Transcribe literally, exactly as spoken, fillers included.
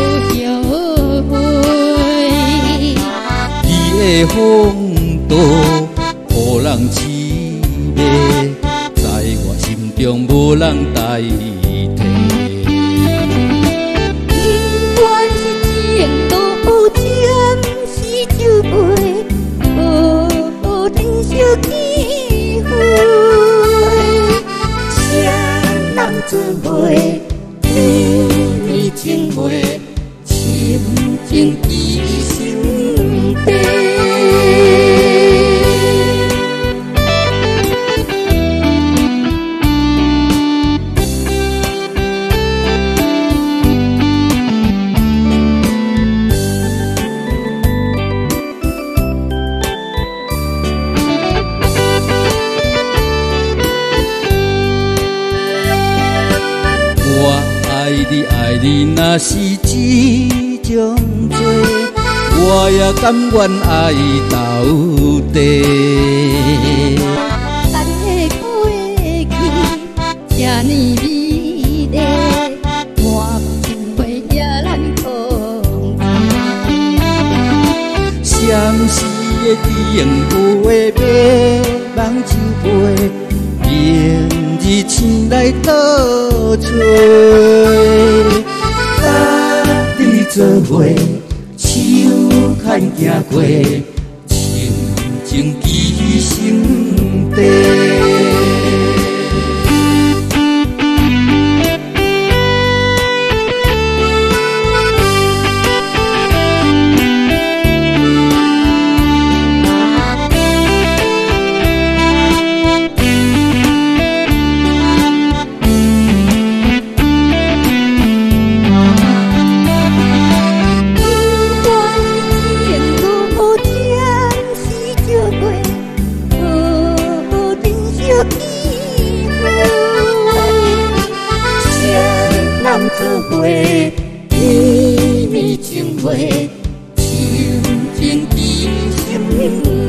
后悔。 你的风度，予人痴迷，在我心中无人代替。 不管是情路前是酒杯，无珍惜机会，谁人做伙，绵绵情话，深情记心底。 爱你爱你，若是一种罪，我也甘愿爱到底。 咱的过去这呢美丽，满情话也难控制。 闪时的灯有的马梦酒杯，明日醒来倒找。甲你做伙，手牵行过，深情记心底。做伙，绵绵情话，深情记心。